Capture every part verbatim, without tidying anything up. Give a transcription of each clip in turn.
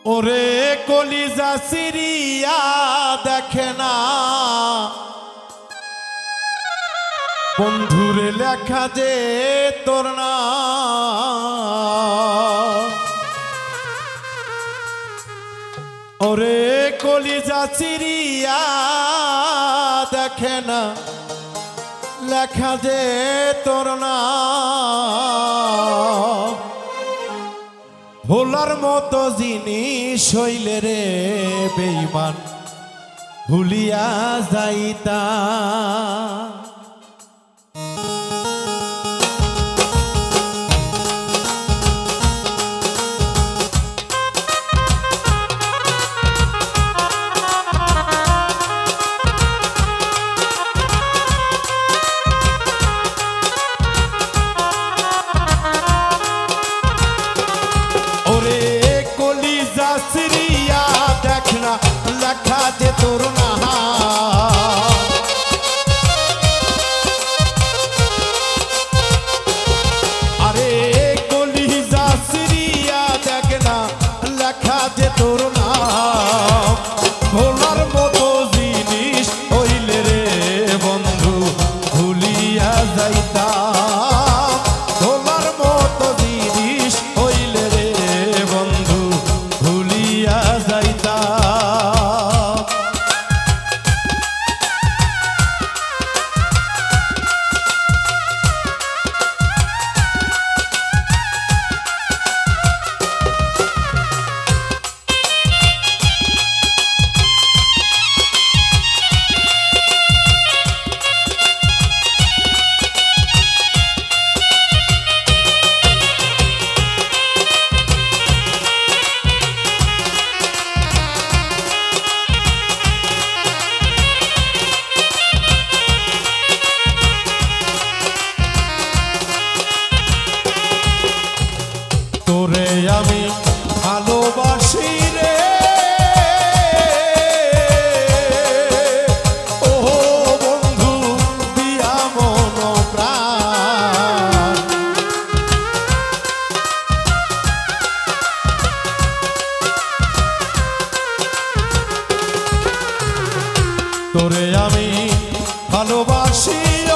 ওরে কলিজা সিরিয়া দেখে না বন্ধুরে লেখা যে তোর না ওরে কলিজা সিরিয়া দেখে না লেখা যে তোর না ভোলার মতো জিনিস হইলে রে বেঈমান ভুলিয়া যাইতা সিরিয়া দেখ না লেখা যে তোর না আরে কলিজা সিরিয়া দেখ না লেখা যে তোর না ভোলার মতো জিনিস হইলে রে বন্ধু ভুলিয়া যাইতা তোরে আমি ভালোবাসি রে ও বন্ধু দিয়া মন প্রাণ তোরে আমি ভালোবাসি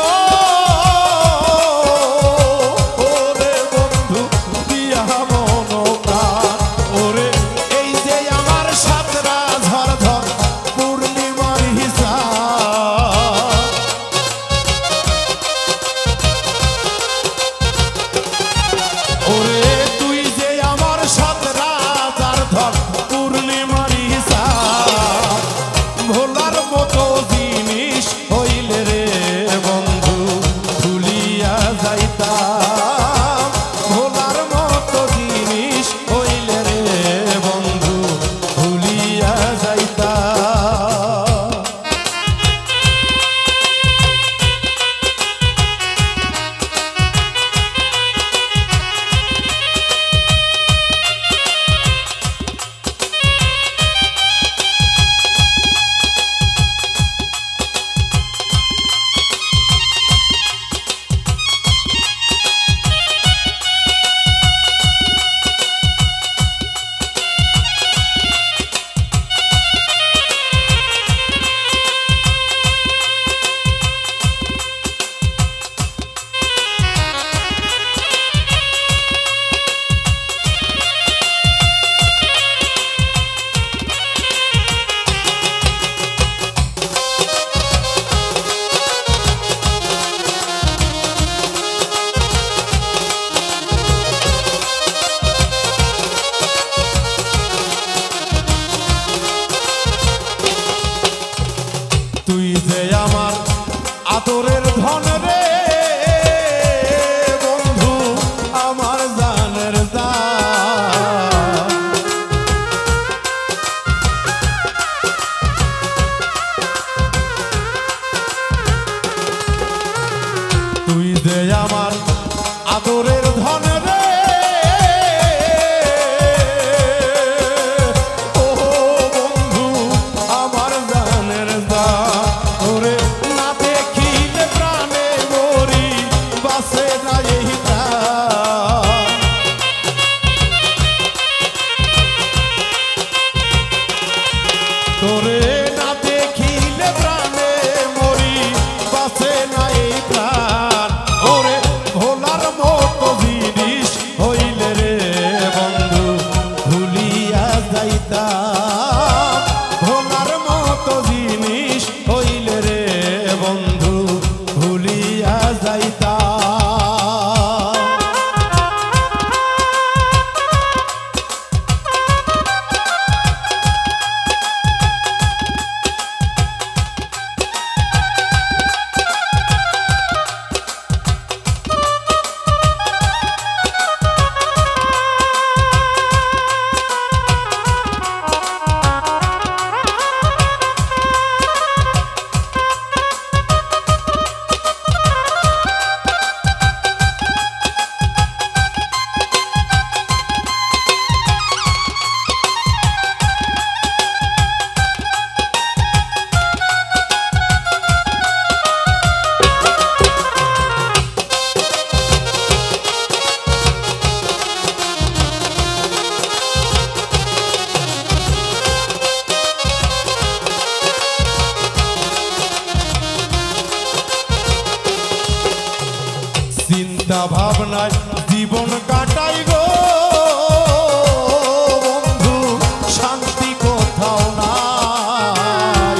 তুই যে আমার আদরের ধন রে বন্ধু আমার জানের জান তুই যে আমার আদরের ধন রে না দেখিলে প্রাণে চিন্তা ভাবনায় জীবন কাটাই গো বন্ধু, শান্তি কোথাও নাই।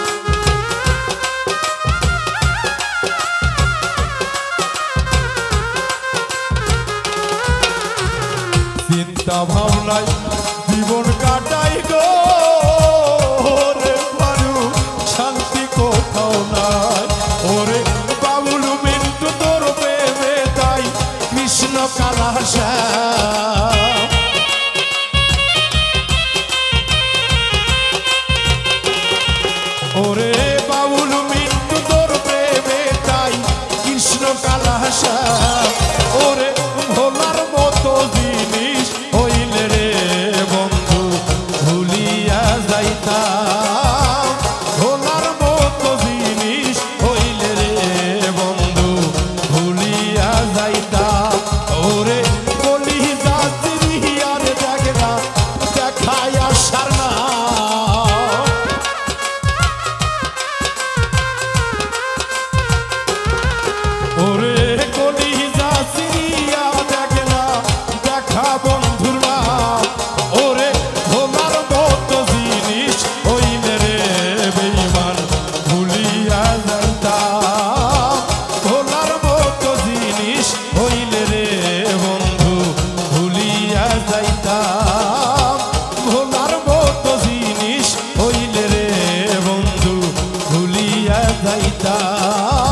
চিন্তা ভাবনায় জীবন কাটাই গো রে পারু, শান্তি কোথাও নাই। ওরে বাবুল মিন্টু তোর প্রেমে তাই কৃষ্ণ কালাশা, ওরে বাবুল মিন্টু তোর প্রেমে তাই কৃষ্ণ কালাশা। ওরে ভোলার মতো জিনিস হইলে রে বন্ধু ভুলিয়া যাইতাম, ভোলার মতো জিনিস হইলে রে বন্ধু ভুলিয়া যাইতাম। ওরে বলি যাত্রী আর দেখনা দেখায় আসার না, ওরে কলি যাচিয়া দেখনা দেখা বন্ধুর নাম। ওরে ভোলার মতো জিনিস হইলে রে বেঈমান ভুলিয়া যাইতাম, ভোলার মতো জিনিস হইলে রে বন্ধু ভুলিয়া যাইতাম, ভোলার মতো জিনিস হইলে রে বন্ধু ভুলিয়া যাইতাম।